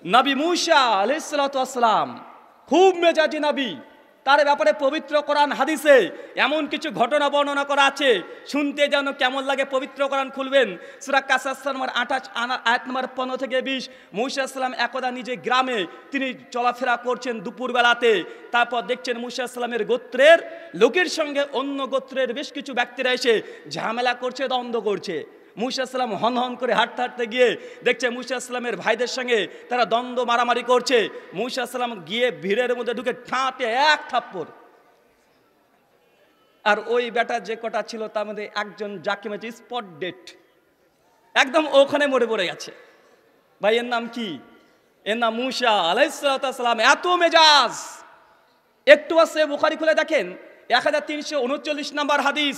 নবী মূসা আলাইহিস সালাতু ওয়াস সালাম খুব মেজাজি নবী। তার ব্যাপারে পবিত্র কোরআন হাদিসে এমন কিছু ঘটনা বর্ণনা করা আছে, শুনতে যেন কেমন লাগে। পবিত্র কোরআন খুলবেন, সূরা কাসাস নম্বর 28 আয়াত নম্বর 15 থেকে 20। মূসা আলাইহিস সালাম একদা নিজে গ্রামে তিনি চলাফেরা করছেন দুপুরবেলাতে। তারপর দেখছেন মূসা আলাইহিস সালামের গোত্রের লোকের সঙ্গে অন্য গোত্রের বেশ কিছু ব্যক্তিরা এসে ঝামেলা করছে, দ্বন্দ্ব করছে। মূসা আলাইহিস সালাম হন হন করে হাঁটতে হাঁটতে গিয়ে দেখছে মূসা আলাইহিস সালামের ভাইদের সঙ্গে তারা দ্বন্দ্ব মারামারি করছে। মূসা আলাইহিস সালাম গিয়ে ভিড়ের মধ্যে ঢুকে ঠাঁটে এক থাপ্পড়। আর ওই বেটা যে কটা ছিল তার মধ্যে একজন যাকে মেরেছে স্পট ডেট, একদম ওখানে মরে পড়ে গেছে। ভাই এর নাম কি? এর নাম মূসা আলাইহিস সালাম। এত মেজাজ, একটু আছে বুখারী খুলে দেখেন 1339 নম্বর হাদিস।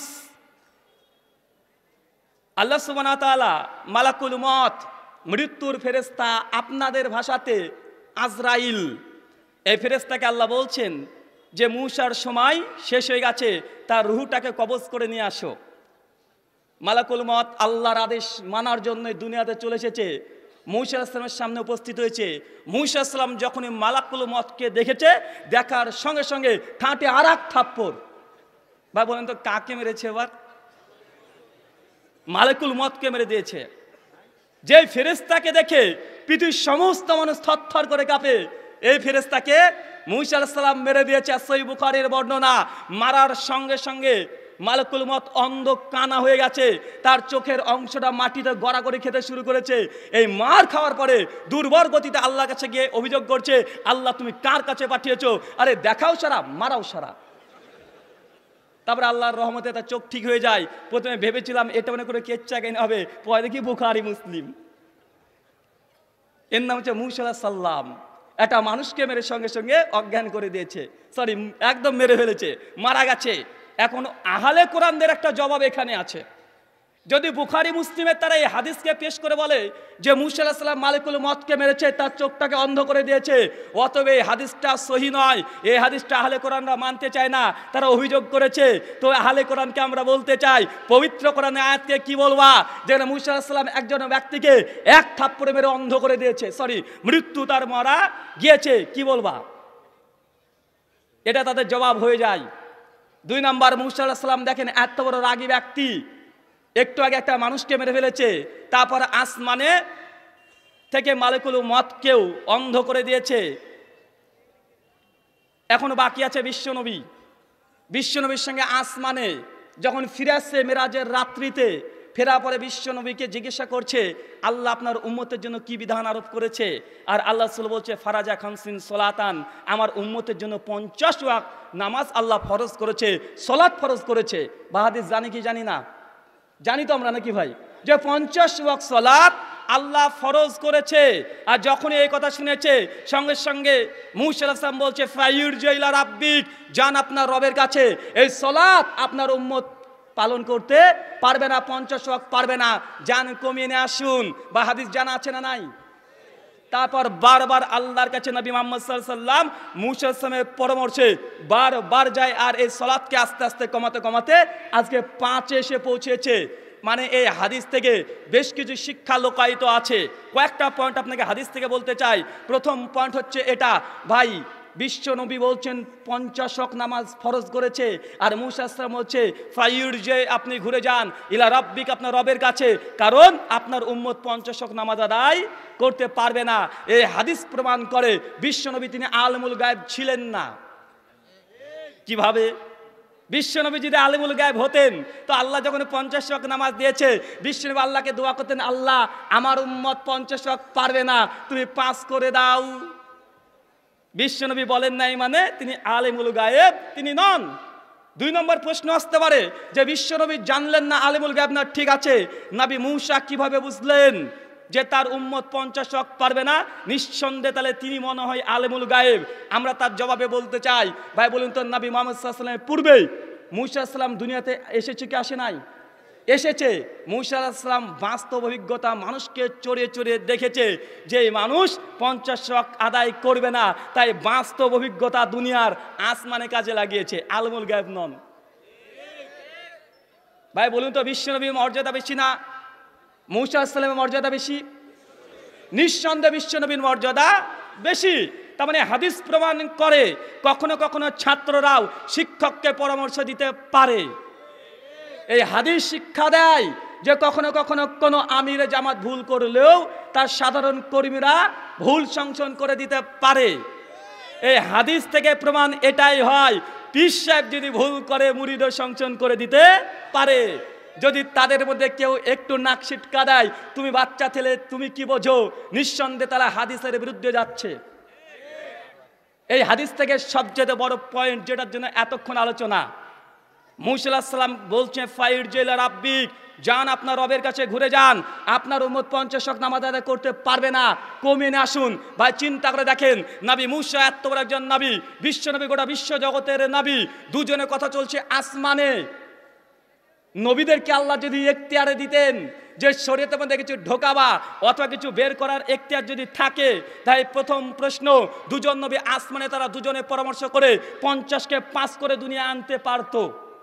আল্লাহ সুবহানাহু ওয়া তাআলা মালাকুল মউত, মৃত্যুর ফেরেশতা, আপনাদের ভাষাতে আজরাইল, এই ফেরেশতাকে আল্লাহ বলছেন যে মূসার সময় শেষ হয়ে গেছে, তার রূহটাকে কবজ করে নিয়ে আসো। মালাকুল মউত আল্লাহর আদেশ মানার জন্য দুনিয়াতে চলে এসেছে, মূসা আলাইহিস সালামের সামনে উপস্থিত হয়েছে। মূসা আলাইহিস সালাম যখনই মালাকুল মউতকে দেখেছে, দেখার সঙ্গে সঙ্গে ঠাঁটে আর এক থাপ্পড়। ভাই বলেন তো কাকে মেরেছে? এবার মালাকুল মউতকে মেরে দিয়েছে। যে ফেরেশতাকে দেখে পৃথিবীর সমস্ত মানুষ থরথর করে কাঁপে, এই ফেরেশতাকে মূসা আলাইহিস সালাম মেরে দিয়েছে। সহিহ বুখারীর বর্ণনা, মারার সঙ্গে সঙ্গে মালাকুল মউত অন্ধ কানা হয়ে গেছে, তার চোখের অংশটা মাটিতে গড়াগড়ি খেতে শুরু করেছে। এই মার খাওয়ার পরে দুর্বল গতিতে আল্লাহর কাছে গিয়ে অভিযোগ করছে, আল্লাহ তুমি কার কাছে পাঠিয়েছো? আরে দেখাও সারা, মারাও সারা। তারপরে আল্লাহর রহমতে তার চোখ ঠিক হয়ে যায়। প্রথমে ভেবেছিলাম এটা মনে করে কেচ্চা কেন হবে, পরে দেখি বুখারী মুসলিম। এর নাম হচ্ছে মূসা আলাইহিস সালাম। একটা মানুষকে মেরে সঙ্গে সঙ্গে অজ্ঞান করে দিয়েছে, সরি একদম মেরে ফেলেছে, মারা গেছে। এখন আহলে কোরআনদের একটা জবাব এখানে আছে। যদি বুখারী মুসলিমের তারা এই হাদিসকে পেশ করে বলে যে মূসা আলাইহিস সালাম মালাকুল মউতকে মেরেছে, তার চোখটাকে অন্ধ করে দিয়েছে, অতএব এই হাদিসটা সহিহ নয়, এই হাদিসটা আহলে কোরআনরা মানতে চায় না, তারা অভিযোগ করেছে। তো আহলে কোরআনকে আমরা বলতে চাই, পবিত্র কোরআনের আয়াতকে কি বলবা? যে মূসা আলাইহিস সালাম একজন ব্যক্তিকে এক থাপ্পড়ে মেরে অন্ধ করে দিয়েছে, সরি মৃত্যু তার মারা গিয়েছে, কি বলবা? এটা তাদের জবাব হয়ে যায়। 2 নাম্বার, মূসা আলাইহিস সালাম দেখেন এত বড় রাগী ব্যক্তি, একটু আগে একটা মানুষকে মেরে ফেলেছে, তারপর আসমানে থেকে মালাকুল মউতকেও অন্ধ করে দিয়েছে। এখনো বাকি আছে বিশ্বনবী। বিশ্বনবীর সঙ্গে আসমানে যখন ফিরে আসছে মেরাজের রাত্রিতে, ফেরার পরে বিশ্বনবীকে জিজ্ঞাসা করছে আল্লাহ আপনার উম্মতের জন্য কি বিধান আরোপ করেছে? আর আল্লাহ রাসূল বলছে ফারাজা খামসিন সলাতান, আমার উম্মতের জন্য 50 ওয়াক্ত নামাজ আল্লাহ ফরজ করেছে, সলাত ফরজ করেছে। বাহাদিস জানি কি জানি না? জানি তো আমরা নাকি ভাই, যে 50 ওয়াক্ত সালাত আল্লাহ ফরজ করেছে। আর যখনই এই কথা শুনেছে সঙ্গে সঙ্গে মূসা আলাইহিস সালাম বলছে ফায়ুরজি ইলা রাব্বিক, যান আপনার রবের কাছে, এই সালাত আপনার উম্মত পালন করতে পারবে না, 50 ওয়াক্ত পারবে না, যান কমিয়ে নিয়ে আসুন। বা হাদিস জানা আছে না নাই? তারপর বারবার আল্লাহর কাছে নবী মুহাম্মদ সাল্লাল্লাহু আলাইহি ওয়াসাল্লাম মূসা আলাইহিস সালামের পরামর্শে বারবার যায়, আর এই সালাতকে আস্তে আস্তে কমাতে কমাতে আজকে 5 এসে পৌঁছেছে। মানে এই হাদিস থেকে বেশ কিছু শিক্ষা লুকায়িত আছে। কয়েকটা পয়েন্ট আপনাকে হাদিস থেকে বলতে চাই। প্রথম পয়েন্ট হচ্ছে এটা, ভাই বিশ্ব নবী বলছেন 50 ওয়াক্ত নামাজ ফরজ করেছে, আর মূসা আলাইহিস সালাম বলছে ফায়ুরজি, আপনি ঘুরে যান ইলা রাব্বিক, আপনার রবের কাছে, কারণ আপনার উম্মত 50 ওয়াক্ত নামাজ আদায় করতে পারবে না। এই হাদিস প্রমাণ করে বিশ্ব নবী তিনি আলিমুল গায়ব ছিলেন না। কিভাবে? বিশ্বনবী যদি আলিমুল গায়ব হতেন তো আল্লাহ যখন 50 ওয়াক্ত নামাজ দিয়েছে, বিশ্বনবী আল্লাহকে দোয়া করতেন, আল্লাহ আমার উম্মত 50 ওয়াক্ত পারবে না, তুমি 5 করে দাও। বিশ্বনবী বলেন নাই মানে তিনি আলিমুল গায়ব তিনি নন। 2 নম্বর প্রশ্ন আসতে পারে যে বিশ্বনবী জানলেন না আলিমুল গায়ব না, ঠিক আছে, নবী মূসা কিভাবে বুঝলেন যে তার উম্মত 50 ওয়াক্ত পারবে না? নিঃসন্দেহে তাহলে তিনি মনে হয় আলিমুল গায়েব। আমরা তার জবাবে বলতে চাই, ভাই বলুন তো নবী মুহাম্মদ সাল্লাল্লাহু আলাইহি ওয়াসাল্লামের পূর্বে মূসা আলাইহিস সালাম দুনিয়াতে এসেছে কি আসে নাই? এসেছে। মূসা আলাইহিস সালাম বাস্তব অভিজ্ঞতা, মানুষকে চড়িয়ে চড়িয়ে দেখেছে যে মানুষ 50 ওয়াক্ত আদায় করবে না, তাই বাস্তব অভিজ্ঞতা দুনিয়ার আসমানে কাজে লাগিয়েছে, আলিমুল গায়েব নন। ভাই বলুন তো বিশ্বনবীর মর্যাদা বেশি না মূসা আলাইহিস সালামের মর্যাদা বেশি? নিঃসন্দেহে বিশ্বনবীর মর্যাদা বেশি। তার মানে হাদিস প্রমাণ করে কখনো কখনো ছাত্ররাও শিক্ষককে পরামর্শ দিতে পারে। এই হাদিস শিক্ষা দেয় যে কখনো কখনো কোনো আমিরে জামাত ভুল করলেও তার সাধারণ কর্মীরা ভুল সংশোধন করে দিতে পারে। এই হাদিস থেকে প্রমাণ এটাই হয়, পীর সাহেব যদি ভুল করে মুরিদও সংশোধন করে দিতে পারে। যদি তাদের মধ্যে কেউ একটু নাক সিটকা দেয়, তুমি বাচ্চা ছেলে, তুমি কি বোঝো, নিঃসন্দেহে তারা হাদিসের বিরুদ্ধে যাচ্ছে। এই হাদিস থেকে সবচেয়ে বড় পয়েন্ট, যেটার জন্য এতক্ষণ আলোচনা, মুসা আলাইহিস সালাম বলছেন ফাইরজিল রাব্বিক, যান আপনার রবের কাছে ঘুরে যান, আপনার উম্মত 50 ওয়াক্ত নামাজ আদায় করতে পারবে না, কমিয়ে নিয়ে আসুন। ভাই চিন্তা করে দেখেন, নবী মুসা এত বড় একজন নবী, বিশ্বনবী, গোটা বিশ্ব জগতের নবী, দুজনের কথা চলছে আসমানে। নবীদেরকে আল্লাহ যদি এখতিয়ারে দিতেন যে শরীয়তের মধ্যে কিছু ঢোকাবা অথবা কিছু বের করার এখতিয়ার যদি থাকে, তাই প্রথম প্রশ্ন, দুজন নবী আসমানে, তারা দুজনে পরামর্শ করে 50কে 5 করে দুনিয়া আনতে পারতো।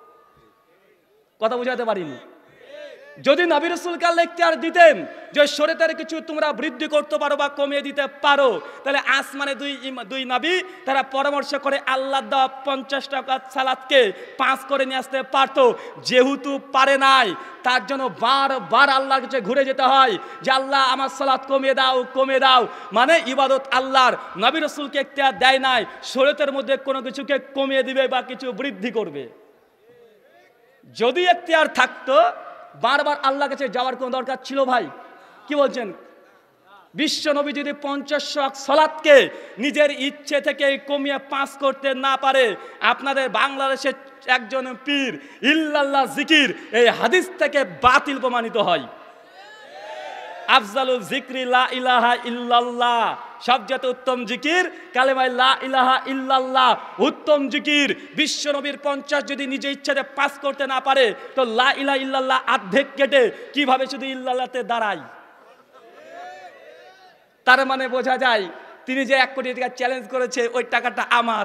কথা বুঝাতে পারিনি? যদি নবী রাসূলকে আল্লাহ এখতিয়ার দিতেন যে শরীয়তের কিছু তোমরা বৃদ্ধি করতে পারো বা কমিয়ে দিতে পারো, তাহলে আসমানে দুই নবী তারা পরামর্শ করে আল্লাহ দেওয়া 50 রাকাত সালাতকে 5 করে নিয়ে আসতে পারতো। যেহেতু পারে নাই, তার জন্য বারবার আল্লাহর কাছে ঘুরে যেতে হয় যে আল্লাহ আমার সালাত কমিয়ে দাও, কমিয়ে দাও। মানে ইবাদত আল্লাহর, নবী রাসূলকে এখতিয়ার দেয় নাই শরীয়তের মধ্যে কোনো কিছুকে কমিয়ে দিবে বা কিছু বৃদ্ধি করবে। যদি এখতিয়ার থাকতো, বারবার আল্লাহর কাছে যাওয়ার কোনো দরকার ছিল? ভাই কি বলছেন? বিশ্ব নবী যদি 50 ওয়াক্ত সালাতকে নিজের ইচ্ছে থেকে কমিয়ে 5 করতে না পারে, আপনাদের বাংলাদেশের একজন পীর ইল্লাল্লাহ জিকির এই হাদিস থেকে বাতিল প্রমাণিত হয়। আফজালুল যিকরি লা ইলাহা ইল্লাল্লাহ, সবচেয়ে উত্তম জিকির কালেমা লা ইলাহা ইল্লাল্লাহ, উত্তম জিকির। বিশ্ব নবীর 50 যদি নিজে ইচ্ছাতে 5 করতে না পারে, তো লা ইলাহা ইল্লাল্লাহ অর্ধেক কেটে কিভাবে শুধু ইল্লাল্লাহতে দাঁড়ায়? তার মানে বোঝা যায় তিনি যে 1 কোটি টাকা চ্যালেঞ্জ করেছে, ওই টাকাটা আমার।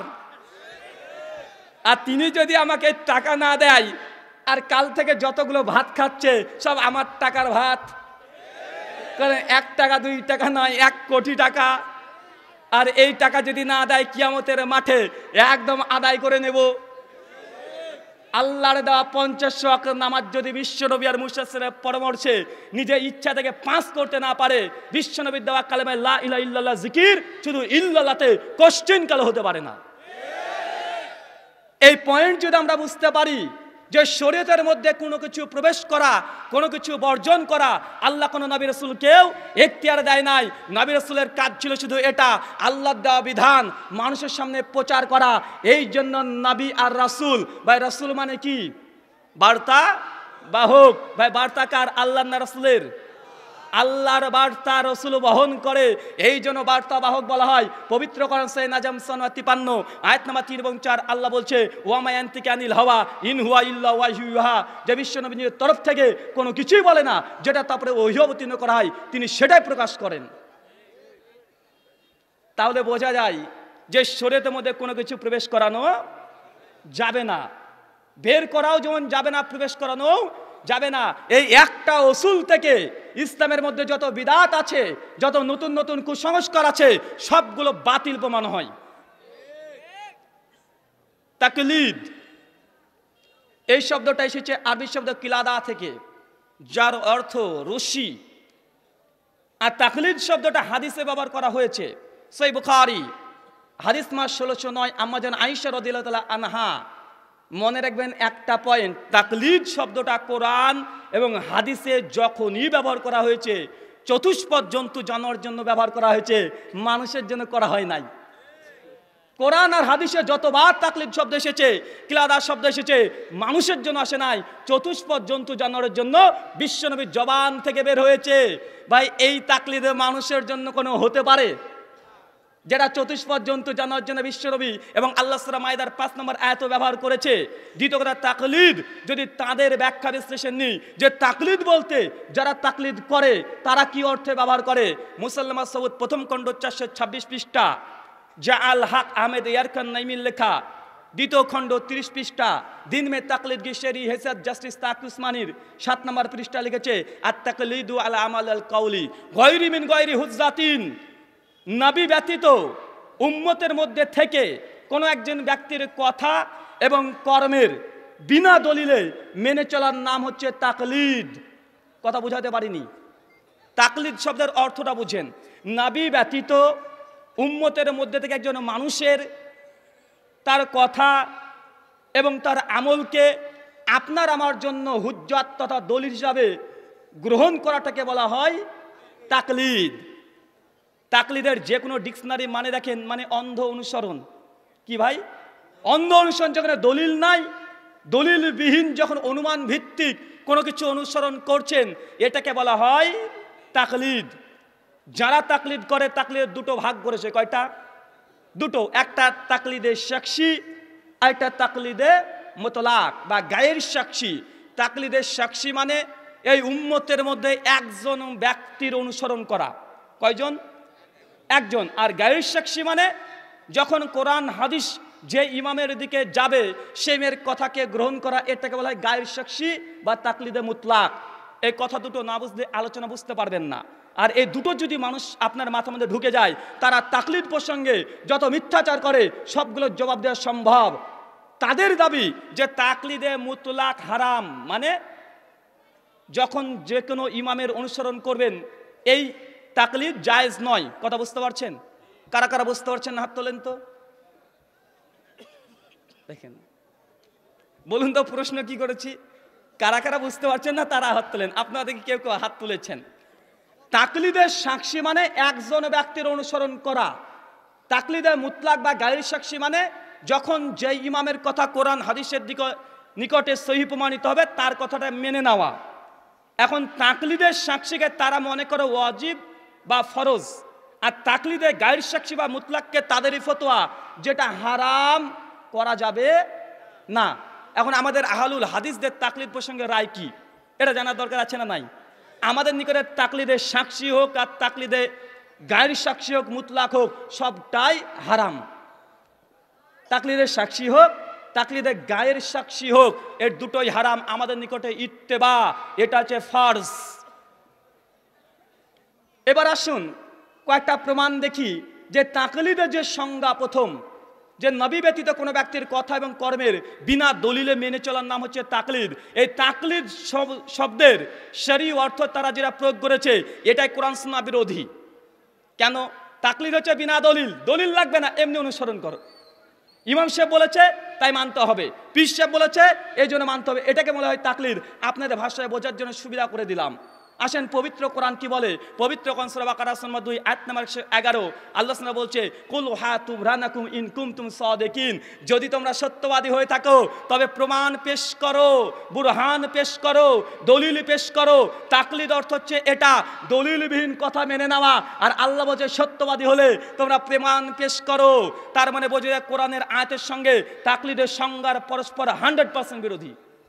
আর তিনি যদি আমাকে টাকা না দেয়, আর কাল থেকে যতগুলো ভাত খাচ্ছে সব আমার টাকার ভাত। কারণ 1 টাকা 2 টাকা নয়, 1 কোটি টাকা। আর এই টাকা যদি না দেয়, কিয়ামতের মাঠে একদম আদায় করে নেব। আল্লাহর দেওয়া 50 ওয়াক্ত নামাজ যদি বিশ্বনবী আর মুসা সাল্লাল্লাহু পরামর্শে নিজে ইচ্ছা থেকে 5 করতে না পারে, বিশ্বনবীর দেওয়া কালেমা লা ইলাহা ইল্লাল্লাহ জিকির শুধু ইল্লাল্লাহতে কোশ্চেন কাল হতে পারে না। এই পয়েন্ট যদি আমরা বুঝতে পারি যে শরীয়তের মধ্যে কোনো কিছু প্রবেশ করা, কোনো কিছু বর্জন করা আল্লাহ কোনো নবী রাসূলকেও এখতিয়ার দেয় নাই। নবী রাসূলের কাজ ছিল শুধু এটা, আল্লাহর দেওয়া বিধান মানুষের সামনে প্রচার করা। এই জন্য নবী আর রাসূল, ভাই রাসূল মানে কি? বার্তা বাহক। ভাই বার্তা কার? আল্লাহ না রাসূলের? আল্লাহর বার্তা রাসূল বহন করে, এই জন্য বার্তা বাহক বলা হয়। পবিত্র কোরআন সূরা নাজম 53 আয়াত নাম্বার 3 এবং 4 আল্লাহ বলছে ওয়া মা ইয়ানতিকু আনিল হাওয়া ইন হুয়া ইল্লা ওয়াহয়ু ইউহা, যে বিশ্বনবীর তরফ থেকে কোনো কিছুই বলে না, যেটা তারপরে ওহী অবতীর্ণ করা হয় তিনি সেটাই প্রকাশ করেন। তাহলে বোঝা যায় যে শরীয়তের মধ্যে কোনো কিছু প্রবেশ করানো যাবে না, বের করাও যেমন যাবে না, প্রবেশ করানো যাবে না। এই একটা উসুল থেকে ইসলামের মধ্যে যত বিদআত আছে, যত নতুন নতুন কুসংস্কার আছে, সবগুলো বাতিল প্রমাণ হয়। তাকলিদ এই শব্দটা এসেছে আরবি শব্দ কিলাদা থেকে, যার অর্থ রশি। আর তাকলিদ শব্দটা হাদিসে ব্যবহার করা হয়েছে। সহিহ বুখারী হাদিস মাস 1609 আম্মা জান আয়েশা রাদিয়াল্লাহু তাআলা আনহা। মনে রাখবেন একটা পয়েন্ট, তাকলিদ শব্দটা কোরআন এবং হাদিসে যখনই ব্যবহার করা হয়েছে, চতুষ্পদ জন্তু জানোয়ারের জন্য ব্যবহার করা হয়েছে, মানুষের জন্য করা হয় নাই। কোরআন আর হাদিসে যতবার তাকলিদ শব্দ এসেছে, কিলাদা শব্দ এসেছে, মানুষের জন্য আসে নাই, চতুষ্পদ জন্তু জানোয়ারের জন্য বিশ্বনবীর জবান থেকে বের হয়েছে। ভাই এই তাকলিদে মানুষের জন্য কোনো হতে পারে? যেটা চতুষ্পদ জন্তু জানার জন্য বিশ্বনবী এবং আল্লাহ সূরা মাইদার 5 নম্বর আয়াত ব্যবহার করেছে। দ্বিতীয় কথা, তাকলিদ যদি তাদের ব্যাখ্যা বিশ্লেষণ নিই, যে তাকলিদ বলতে যারা তাকলিদ করে তারা কি অর্থে ব্যবহার করে। মুসাল্লামা সৌদ প্রথম খণ্ড 426 পৃষ্ঠা, জা আল হক আহমেদ ইয়ারকান নাইমির লেখা, দ্বিতীয় খণ্ড 30 পৃষ্ঠা দিন মে তাকলিদ কি শেরি হেসাত জাস্টিস তাকি উসমানির 7 নম্বর পৃষ্ঠা লিখেছে আত তাকলিদু আলা আমাল আল কাউলি গায়রি মিন গায়রি হুজ্জাতিন। নবী ব্যতীত উম্মতের মধ্যে থেকে কোনো একজন ব্যক্তির কথা এবং কর্মের বিনা দলিলে মেনে চলার নাম হচ্ছে তাকলিদ। কথা বুঝাতে পারিনি? তাকলিদ শব্দের অর্থটা বুঝেন। নবী ব্যতীত উম্মতের মধ্যে থেকে একজন মানুষের তার কথা এবং তার আমলকে আপনার আমার জন্য হুজ্জাত তথা দলিল হিসাবে গ্রহণ করাটাকে বলা হয় তাকলিদ। তাকলিদের যে কোনো ডিকশনারি মানে দেখেন, মানে অন্ধ অনুসরণ। কি ভাই? অন্ধ অনুসরণ। যেখানে দলিল নাই, দলিলবিহীন যখন অনুমান ভিত্তিক কোনো কিছু অনুসরণ করছেন, এটাকে বলা হয় তাকলিদ। যারা তাকলিদ করে, তাকলিদের দুটো ভাগ করেছে। কয়টা? দুটো। একটা তাকলিদে শাখসি, আর একটা তাকলিদে মুতলাক বা গায়ের সাক্ষী। তাকলিদে শাখসি মানে এই উম্মতের মধ্যে একজন ব্যক্তির অনুসরণ করা। কয়জন? একজন। আর গায়ের সাক্ষী মানে যখন কোরআন হাদিস যে ইমামের দিকে যাবে সেই মেয়ের কথাকে গ্রহণ করা, এটাকে বলা হয় গায়ের সাক্ষী বা তাকলিদে মুতলাক। এই কথা দুটো না বুঝলে আলোচনা বুঝতে পারবেন না। আর এই দুটো যদি মানুষ আপনার মাথার মধ্যে ঢুকে যায়, তারা তাকলিদ প্রসঙ্গে যত মিথ্যাচার করে সবগুলোর জবাব দেওয়া সম্ভব। তাদের দাবি যে তাকলিদে মুতলাক হারাম, মানে যখন যে কোনো ইমামের অনুসরণ করবেন এই তাকলিদ জায়েজ নয়। কথা বুঝতে পারছেন? কারা কারা বুঝতে পারছেন হাত তোলেন তো দেখেন। বলুন তো প্রশ্ন কি করেছি? কারা কারা বুঝতে পারছেন না তারা হাত তোলেন। আপনারা দেখি কেউ কেউ হাত তুলেছেন। তাকলিদের সাক্ষী মানে একজন ব্যক্তির অনুসরণ করা। তাকলিদে মুতলাক বা গায়ের সাক্ষী মানে যখন যে ইমামের কথা কোরআন হাদিসের নিকটে সহিহ প্রমাণিত হবে তার কথাটা মেনে নেওয়া। এখন তাকলিদের সাক্ষীকে তারা মনে করে ওয়াজিব বা ফরজ, আর তাকলিদে গায়ের সাক্ষী বা মুতলাককে তাদেরই ফতোয়া যেটা হারাম, করা যাবে না। এখন আমাদের আহলুল হাদিসদের তাকলিদ প্রসঙ্গে রায় কি, এটা জানার দরকার আছে না নাই? আমাদের নিকটে তাকলিদে সাক্ষী হোক আর তাকলিদে গায়ের সাক্ষী হোক, মুতলাক হোক, সবটাই হারাম। তাকলিদের সাক্ষী হোক, তাকলিদে গায়ের সাক্ষী হোক, এর দুটোই হারাম। আমাদের নিকটে ইত্তেবা, এটা হচ্ছে ফরজ। এবার আসুন কয়েকটা প্রমাণ দেখি যে তাকলিদের যে সংজ্ঞা, প্রথম যে নবী ব্যতীত কোনো ব্যক্তির কথা এবং কর্মের বিনা দলিলে মেনে চলার নাম হচ্ছে তাকলিদ। এই তাকলিদ শব্দের শরঈ অর্থ তারা যেটা প্রয়োগ করেছে এটাই কোরআন সুন্নাহ বিরোধী। কেন? তাকলিদ হচ্ছে বিনা দলিল, দলিল লাগবে না, এমনি অনুসরণ করো। ইমাম সাহেব বলেছে তাই মানতে হবে, পীর সাহেব বলেছে এই জন্য মানতে হবে, এটাকে বলা হয় তাকলিদ। আপনাদের ভাষায় বোঝার জন্য সুবিধা করে দিলাম। আসেন পবিত্র কোরআন কি বলে। পবিত্র কোরআন সূরা বাকারা 2 আয়াত নম্বর 111 আল্লাহ সুবহানাহু বলছে কুল হাতু বুরহানাকুম ইন কুনতুম সাদিকিন, যদি তোমরা সত্যবাদী হয়ে থাকো তবে প্রমাণ পেশ করো, বুরহান পেশ করো, দলিল পেশ করো। তাকলিদ অর্থ হচ্ছে এটা, দলিলবিহীন কথা মেনে নেওয়া। আর আল্লাহ বলছে সত্যবাদী হলে তোমরা প্রমাণ পেশ করো। তার মানে বোঝা যায় কোরআনের আয়াতের সঙ্গে তাকলিদের সংজ্ঞার পরস্পর 100% বিরোধী।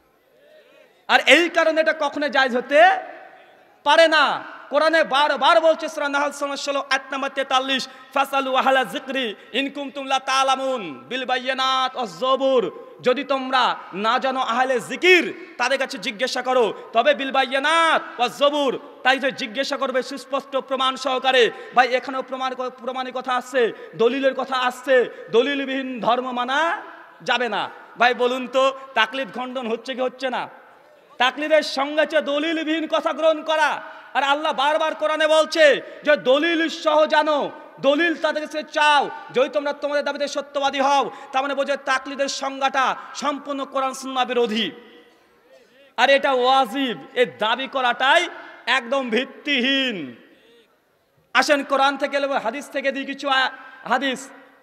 আর এই কারণে এটা কখনো জায়েজ হতে পারে না। কোরআনে বারবার বলছে সূরা নাহল 16 আয়াত নম্বর 43 ফাসালু আহলা যিকরি ইন কুনতুম লা তা'লামুন বিল বায়িনাত ওয়াজ জবুর, যদি তোমরা না জানো আহলে জিকির তাদের কাছে জিজ্ঞাসা করো, তবে বিল বায়িনাত ওয়াজ জবুর, তাই যে জিজ্ঞাসা করবে সুস্পষ্ট প্রমাণ সহকারে। ভাই এখানেও প্রমাণের কথা আসছে, দলিলের কথা আসছে, দলিলবিহীন ধর্ম মানা যাবে না। ভাই বলুন তো তাকলিদ খণ্ডন হচ্ছে কি হচ্ছে না? তাকলিদের সঙ্গে হচ্ছে দলিলবিহীন কথা গ্রহণ করা। আর আল্লাহ বারবার কোরআনে বলছে যে দলিল সহ জানো, দলিল তাদের কাছে চাও, যদি তোমরা তোমাদের দাবিতে সত্যবাদী হও। তার মানে বোঝে তাকলিদের সংজ্ঞাটা সম্পূর্ণ কোরআন সুন্নাহ বিরোধী। আর এটা ওয়াজিব, এই দাবি করাটাই একদম ভিত্তিহীন। আসেন কোরআন থেকে হাদিস থেকে দিই কিছু হাদিস।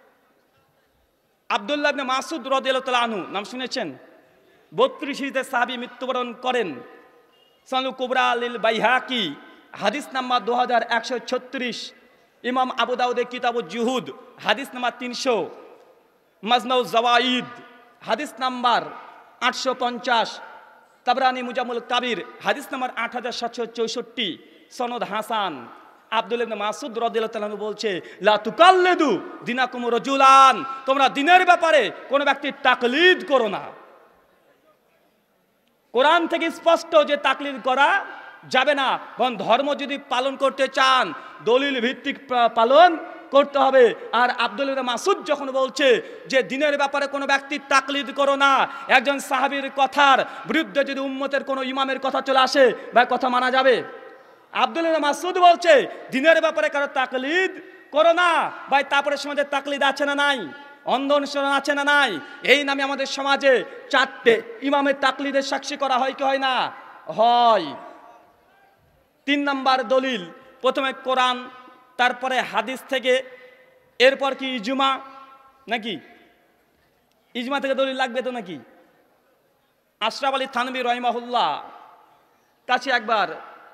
আব্দুল্লাহ ইবনে মাসউদ রাদিয়াল্লাহু তাআলা আনহু, নাম শুনেছেন? 32 হিজরিতে সাহাবী মৃত্যুবরণ করেন। সুনান কুবরা লিল বাইহাকি হাদিস নাম্বার 2136, ইমাম আবু দাউদের কিতাবুজ জুহুদ হাদিস নাম্বার 300, মাজমাউজ জাওয়াইদ হাদিস নাম্বার 850, তাবরানি মুজামুল কাবির হাদিস নাম্বার 8764, সনদ হাসান। আব্দুল্লাহ ইবনে মাসউদ রাদিয়াল্লাহু তাআলা বলছে, লা তুকাল্লিদু দিনাকুম রাজুলান, তোমরা দিনের ব্যাপারে কোনো ব্যক্তির তাকলিদ করো না। কোরআন থেকে স্পষ্ট যে তাকলিদ করা যাবে না, কারণ ধর্ম যদি পালন করতে চান দলিল ভিত্তিক পালন করতে হবে। আর আব্দুল্লাহ ইবনে মাসউদ যখন বলছে যে দিনের ব্যাপারে কোনো ব্যক্তির তাকলিদ করো না, একজন সাহাবীর কথার বিরুদ্ধে যদি উম্মতের কোনো ইমামের কথা চলে আসে বা কথা মানা যাবে? আব্দুল্লাহ ইবনে মাসউদ বলছে দিনের ব্যাপারে কারো তাকলিদ করো না। ভাই তারপরে সমাজে তাকলিদ আছে না নাই? অন্ধ অনুসরণ আছে না নাই? এই নামে আমাদের সমাজে 4টে ইমামের তাকলিদের সাক্ষী করা হয় কি হয় না? হয়। 3 নাম্বার দলিল, প্রথমে কোরআন, তারপরে হাদিস থেকে, এরপর কি ইজমা নাকি? ইজমা থেকে দলিল লাগবে তো নাকি? আশরাফ আলী থানভী রাহিমাহুল্লাহ কাছে একবার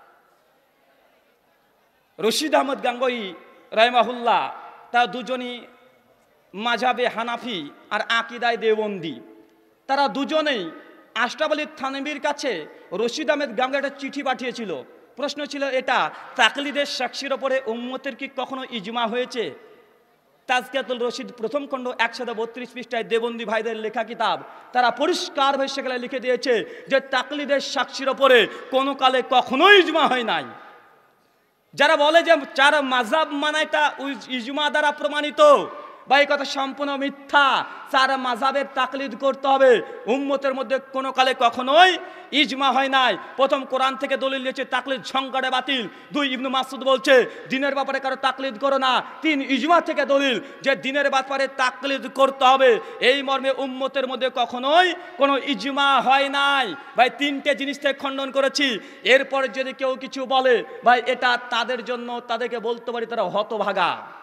রশিদ আহমদ গাঙ্গুহি রাহিমাহুল্লাহ, তারা দুজনই মাযহাবে হানাফি আর আকীদায় দেওবন্দি, তারা দুজনেই আশরাফ আলী থানভীর কাছে রশিদ আহমদ গাঙ্গুহি একটা চিঠি পাঠিয়েছিল। প্রশ্ন ছিল এটা, তাকলিদের সাক্ষীর ওপরে উম্মতের কি কখনো ইজমা হয়েছে? তাজকিয়াতুল রশিদ প্রথম খণ্ড 132 পৃষ্ঠায় দেবন্দি ভাইদের লেখা কিতাব, তারা পরিষ্কারভাবে সেখানে লিখে দিয়েছে যে তাকলিদের সাক্ষীর ওপরে কোনো কালে কখনোই ইজমা হয় নাই। যারা বলে যে 4 মাযহাব মানাটা ইজমা দ্বারা প্রমাণিত, বা এই কথা সম্পূর্ণ মিথ্যা। 4 মাযহাবের তাকলিদ করতে হবে, উম্মতের মধ্যে কোনো কালে কখনোই ইজমা হয় নাই। প্রথম কোরআন থেকে দলিল দিয়েছে তাকলিদ সংকটে বাতিল। 2 ইবনে মাসউদ বলছে দিনের ব্যাপারে কারো তাকলিদ করো না। 3 ইজমা থেকে দলিল যে দিনের ব্যাপারে তাকলিদ করতে হবে, এই মর্মে উম্মতের মধ্যে কখনোই কোনো ইজমা হয় নাই। ভাই 3টে জিনিস থেকে খণ্ডন করেছি। এরপরে যদি কেউ কিছু বলে ভাই এটা তাদের জন্য, তাদেরকে বলতে পারি তারা হতভাগা।